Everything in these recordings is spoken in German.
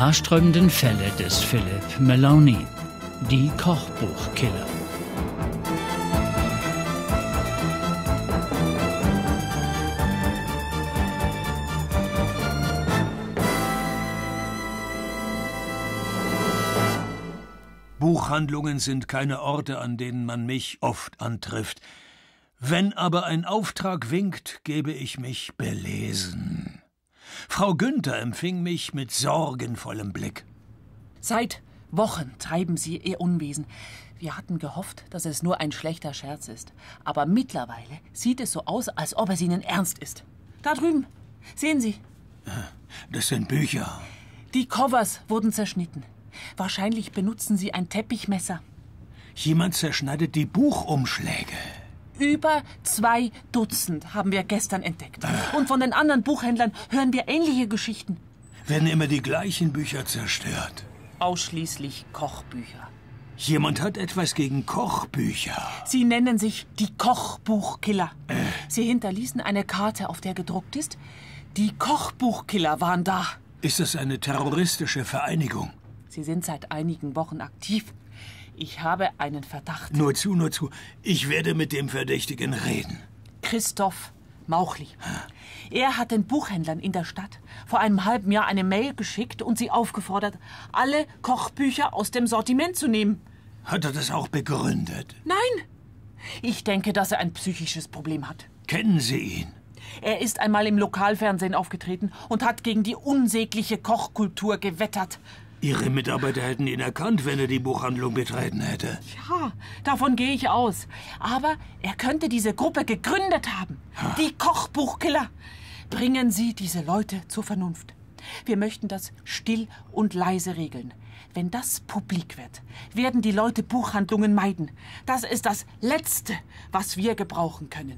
haarsträubenden Fälle des Philippe Meloni, die Kochbuchkiller. Buchhandlungen sind keine Orte, an denen man mich oft antrifft. Wenn aber ein Auftrag winkt, gebe ich mich belesen. Frau Günther empfing mich mit sorgenvollem Blick. Seit Wochen treiben Sie Ihr Unwesen. Wir hatten gehofft, dass es nur ein schlechter Scherz ist. Aber mittlerweile sieht es so aus, als ob es Ihnen ernst ist. Da drüben, sehen Sie. Das sind Bücher. Die Covers wurden zerschnitten. Wahrscheinlich benutzen Sie ein Teppichmesser. Jemand zerschneidet die Buchumschläge. Über 2 Dutzend haben wir gestern entdeckt. Und von den anderen Buchhändlern hören wir ähnliche Geschichten. Werden immer die gleichen Bücher zerstört. Ausschließlich Kochbücher. Jemand hat etwas gegen Kochbücher. Sie nennen sich die Kochbuchkiller. Sie hinterließen eine Karte, auf der gedruckt ist: Die Kochbuchkiller waren da. Ist das eine terroristische Vereinigung? Sie sind seit einigen Wochen aktiv. Ich habe einen Verdacht. Nur zu. Ich werde mit dem Verdächtigen reden. Christoph Mauchly. Er hat den Buchhändlern in der Stadt vor einem halben Jahr eine Mail geschickt und sie aufgefordert, alle Kochbücher aus dem Sortiment zu nehmen. Hat er das auch begründet? Nein. Ich denke, dass er ein psychisches Problem hat. Kennen Sie ihn? Er ist einmal im Lokalfernsehen aufgetreten und hat gegen die unsägliche Kochkultur gewettert. Ihre Mitarbeiter hätten ihn erkannt, wenn er die Buchhandlung betreten hätte. Ja, davon gehe ich aus. Aber er könnte diese Gruppe gegründet haben. Die Kochbuchkiller. Bringen Sie diese Leute zur Vernunft. Wir möchten das still und leise regeln. Wenn das publik wird, werden die Leute Buchhandlungen meiden. Das ist das Letzte, was wir gebrauchen können.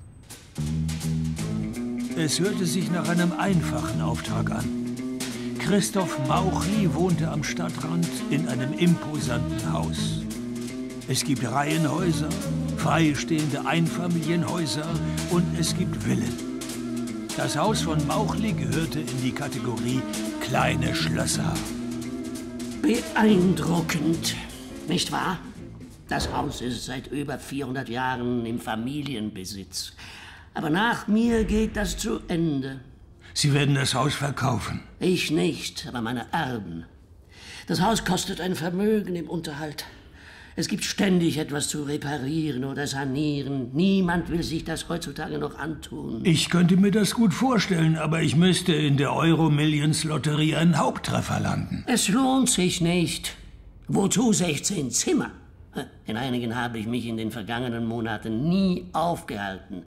Es hörte sich nach einem einfachen Auftrag an. Christoph Mauchly wohnte am Stadtrand in einem imposanten Haus. Es gibt Reihenhäuser, freistehende Einfamilienhäuser und es gibt Villen. Das Haus von Mauchly gehörte in die Kategorie kleine Schlösser. Beeindruckend, nicht wahr? Das Haus ist seit über 400 Jahren im Familienbesitz. Aber nach mir geht das zu Ende. Sie werden das Haus verkaufen? Ich nicht, aber meine Erben. Das Haus kostet ein Vermögen im Unterhalt. Es gibt ständig etwas zu reparieren oder sanieren. Niemand will sich das heutzutage noch antun. Ich könnte mir das gut vorstellen, aber ich müsste in der Euro-Millions-Lotterie einen Haupttreffer landen. Es lohnt sich nicht. Wozu 16 Zimmer? In einigen habe ich mich in den vergangenen Monaten nie aufgehalten.